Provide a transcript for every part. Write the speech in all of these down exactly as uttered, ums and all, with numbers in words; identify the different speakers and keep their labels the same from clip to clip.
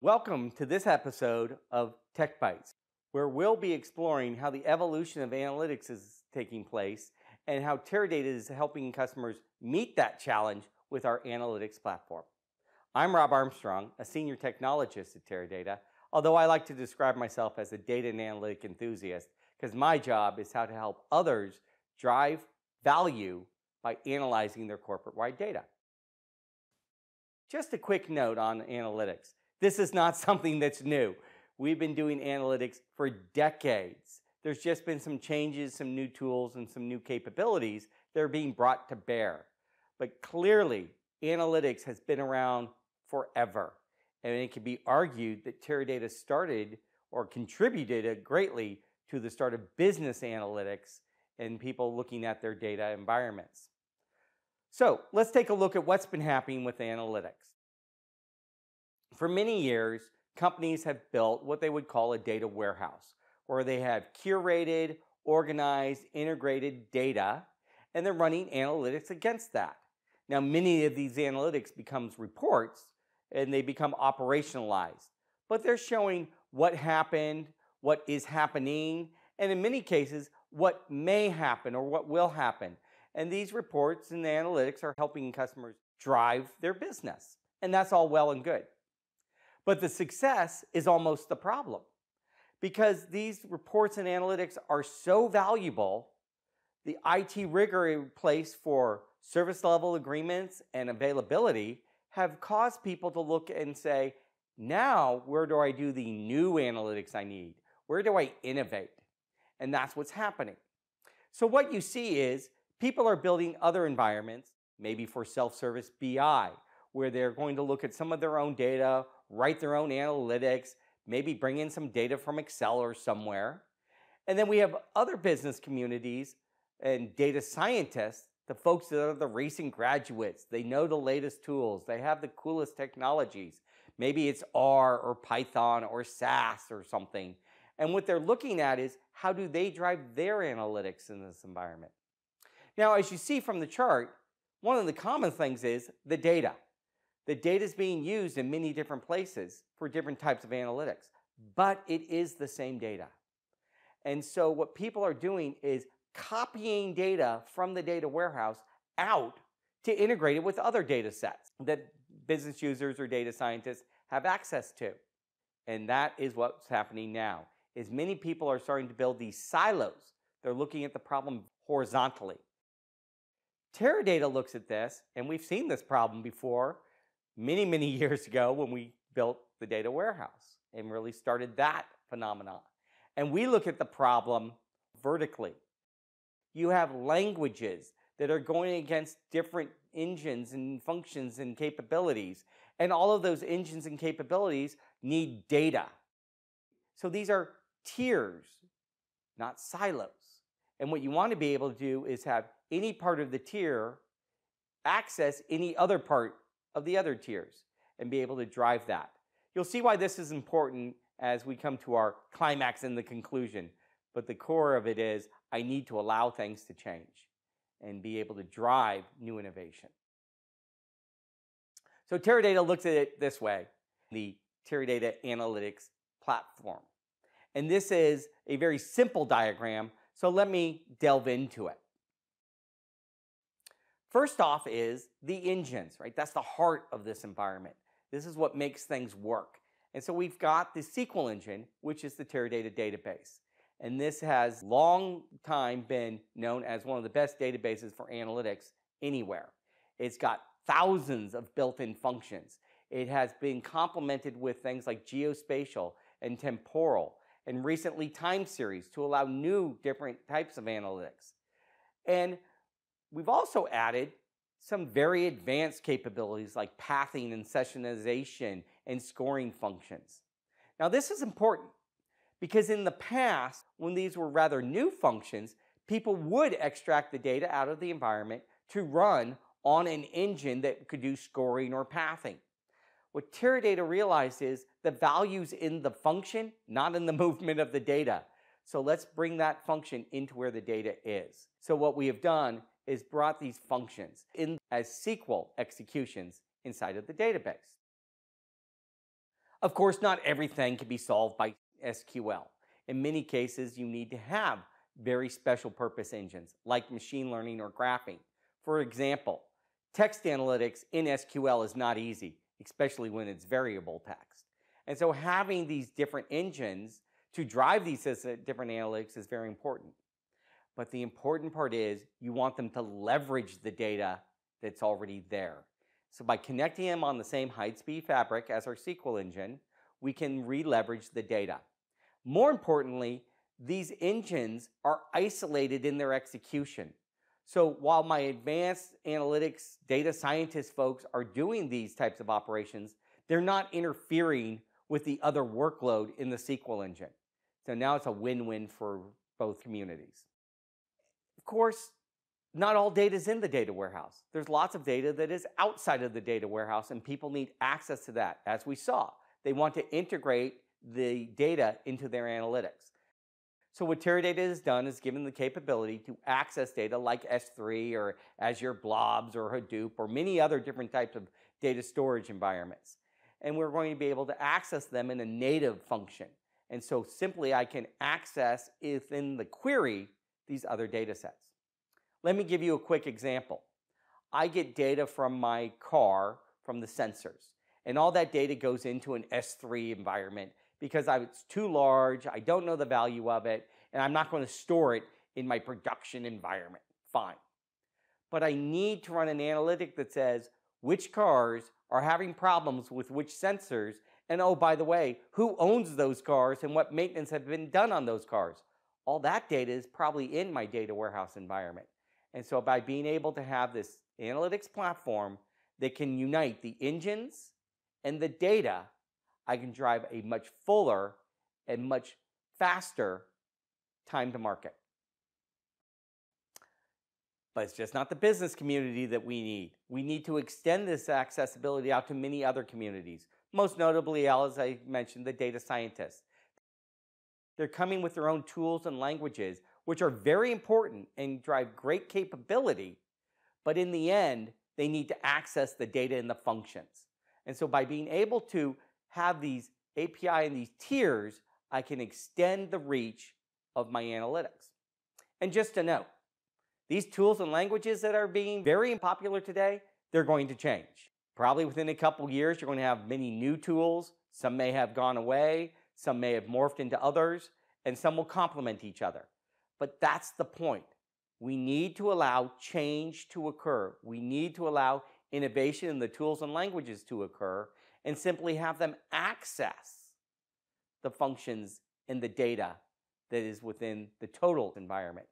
Speaker 1: Welcome to this episode of TechBytes, where we'll be exploring how the evolution of analytics is taking place and how Teradata is helping customers meet that challenge with our analytics platform. I'm Rob Armstrong, a senior technologist at Teradata, although I like to describe myself as a data and analytic enthusiast because my job is how to help others drive value by analyzing their corporate-wide data. Just a quick note on analytics. This is not something that's new. We've been doing analytics for decades. There's just been some changes, some new tools, and some new capabilities that are being brought to bear. But clearly, analytics has been around forever. And it can be argued that Teradata started or contributed greatly to the start of business analytics and people looking at their data environments. So let's take a look at what's been happening with analytics. For many years, companies have built what they would call a data warehouse, where they have curated, organized, integrated data, and they're running analytics against that. Now, many of these analytics becomes reports, and they become operationalized. But they're showing what happened, what is happening, and in many cases, what may happen or what will happen. And these reports and the analytics are helping customers drive their business. And that's all well and good. But the success is almost the problem. Because these reports and analytics are so valuable, the I T rigor in place for service level agreements and availability have caused people to look and say, now where do I do the new analytics I need? Where do I innovate? And that's what's happening. So what you see is people are building other environments, maybe for self-service B I, where they're going to look at some of their own data, write their own analytics, maybe bring in some data from Excel or somewhere. And then we have other business communities and data scientists, the folks that are the recent graduates. They know the latest tools. They have the coolest technologies. Maybe it's R or Python or SAS or something. And what they're looking at is how do they drive their analytics in this environment? Now, as you see from the chart, one of the common things is the data. The data is being used in many different places for different types of analytics, but it is the same data. And so what people are doing is copying data from the data warehouse out to integrate it with other data sets that business users or data scientists have access to. And that is what's happening now, is many people are starting to build these silos. They're looking at the problem horizontally. Teradata looks at this, and we've seen this problem before many, many years ago when we built the data warehouse and really started that phenomenon. And we look at the problem vertically. You have languages that are going against different engines and functions and capabilities. And all of those engines and capabilities need data. So these are tiers, not silos. And what you want to be able to do is have any part of the tier access any other part of the other tiers and be able to drive that. You'll see why this is important as we come to our climax and the conclusion. But the core of it is I need to allow things to change and be able to drive new innovation. So Teradata looks at it this way, the Teradata Analytics platform. And this is a very simple diagram, so let me delve into it. First off is the engines, right? That's the heart of this environment. This is what makes things work. And so we've got the S Q L engine, which is the Teradata database. And this has long time been known as one of the best databases for analytics anywhere. It's got thousands of built-in functions. It has been complemented with things like geospatial and temporal, and recently time series to allow new different types of analytics. And we've also added some very advanced capabilities like pathing and sessionization and scoring functions. Now this is important because in the past, when these were rather new functions, people would extract the data out of the environment to run on an engine that could do scoring or pathing. What Teradata realized is the value's in the function, not in the movement of the data. So let's bring that function into where the data is. So what we have done is brought these functions in as S Q L executions inside of the database. Of course, not everything can be solved by S Q L. In many cases, you need to have very special purpose engines like machine learning or graphing. For example, text analytics in S Q L is not easy, especially when it's variable text. And so having these different engines to drive these different analytics is very important. But the important part is you want them to leverage the data that's already there. So by connecting them on the same high-speed fabric as our S Q L engine, we can re-leverage the data. More importantly, these engines are isolated in their execution. So while my advanced analytics data scientist folks are doing these types of operations, they're not interfering with the other workload in the S Q L engine. So now it's a win-win for both communities. Of course, not all data is in the data warehouse. There's lots of data that is outside of the data warehouse, and people need access to that. As we saw, they want to integrate the data into their analytics. So what Teradata has done is given the capability to access data like S three or Azure Blobs or Hadoop or many other different types of data storage environments. And we're going to be able to access them in a native function. And so simply I can access within the query these other data sets. Let me give you a quick example. I get data from my car from the sensors, and all that data goes into an S three environment because I, it's too large, I don't know the value of it, and I'm not going to store it in my production environment. Fine. But I need to run an analytic that says which cars are having problems with which sensors, and oh, by the way, who owns those cars and what maintenance have been done on those cars. All that data is probably in my data warehouse environment. And so by being able to have this analytics platform that can unite the engines and the data, I can drive a much fuller and much faster time to market. But it's just not the business community that we need. We need to extend this accessibility out to many other communities. Most notably, as I mentioned, the data scientists. They're coming with their own tools and languages, which are very important and drive great capability. But in the end, they need to access the data and the functions. And so by being able to have these A P I and these tiers, I can extend the reach of my analytics. And just to note, these tools and languages that are being very popular today, they're going to change. Probably within a couple years, you're going to have many new tools. Some may have gone away, some may have morphed into others, and some will complement each other. But that's the point. We need to allow change to occur. We need to allow innovation in the tools and languages to occur and simply have them access the functions and the data that is within the total environment.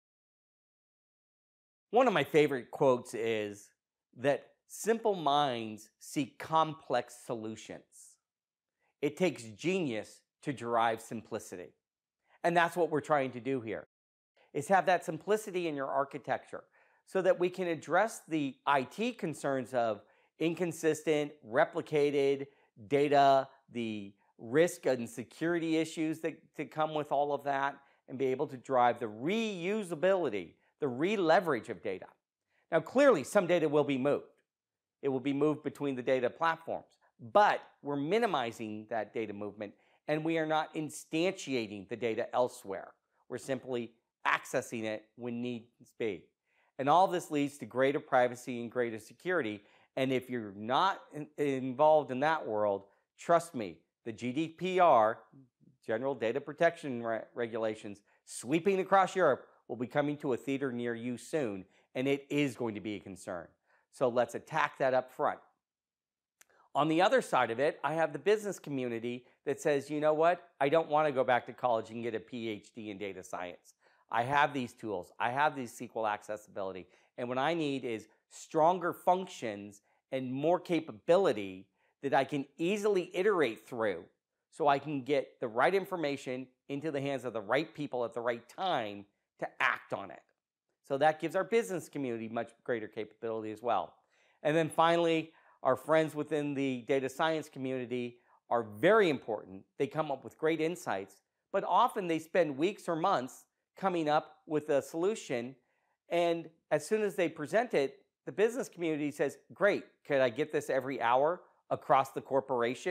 Speaker 1: One of my favorite quotes is that simple minds seek complex solutions. It takes genius to derive simplicity. And that's what we're trying to do here, is have that simplicity in your architecture so that we can address the I T concerns of inconsistent, replicated data, the risk and security issues that, that come with all of that, and be able to drive the reusability, the re-leverage of data. Now, clearly, some data will be moved. It will be moved between the data platforms, but we're minimizing that data movement, and we are not instantiating the data elsewhere. We're simply accessing it when needs be. And all this leads to greater privacy and greater security. And if you're not in, involved in that world, trust me, the G D P R, General Data Protection Re- Regulations, sweeping across Europe will be coming to a theater near you soon, and it is going to be a concern. So let's attack that up front. On the other side of it, I have the business community that says, you know what? I don't want to go back to college and get a P H D in data science. I have these tools. I have these S Q L accessibility. And what I need is stronger functions and more capability that I can easily iterate through so I can get the right information into the hands of the right people at the right time to act on it. So that gives our business community much greater capability as well. And then finally, our friends within the data science community are very important. They come up with great insights, but often they spend weeks or months coming up with a solution. And as soon as they present it, the business community says, great, could I get this every hour across the corporation?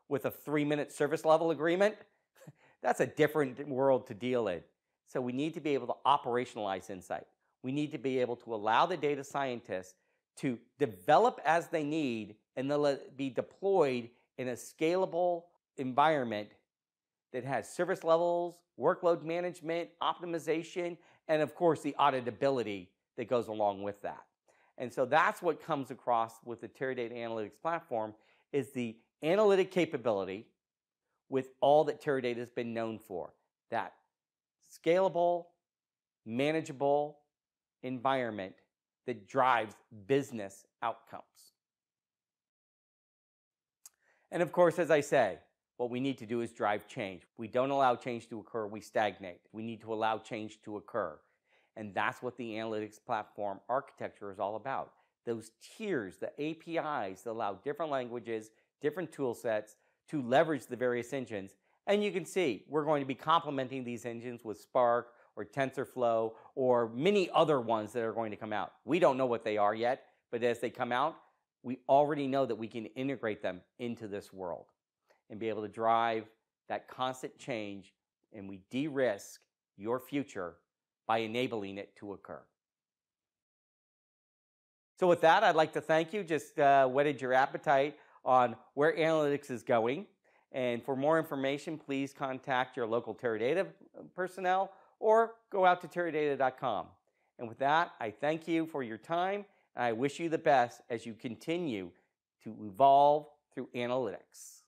Speaker 1: with a three-minute service level agreement, that's a different world to deal in. So we need to be able to operationalize insight. We need to be able to allow the data scientists to develop as they need and they'll be deployed in a scalable environment that has service levels, workload management, optimization, and of course the auditability that goes along with that. And so that's what comes across with the Teradata Analytics platform is the analytic capability with all that Teradata has been known for. That scalable, manageable environment that drives business outcomes. And of course, as I say, what we need to do is drive change. We don't allow change to occur, we stagnate. We need to allow change to occur. And that's what the analytics platform architecture is all about. Those tiers, the A P Is that allow different languages, different tool sets to leverage the various engines. And you can see we're going to be complementing these engines with Spark or TensorFlow or many other ones that are going to come out. We don't know what they are yet, but as they come out, we already know that we can integrate them into this world and be able to drive that constant change, and we de-risk your future by enabling it to occur. So with that, I'd like to thank you. Just uh, whetted your appetite on where analytics is going. And for more information, please contact your local Teradata personnel or go out to teradata dot com. And with that, I thank you for your time, and I wish you the best as you continue to evolve through analytics.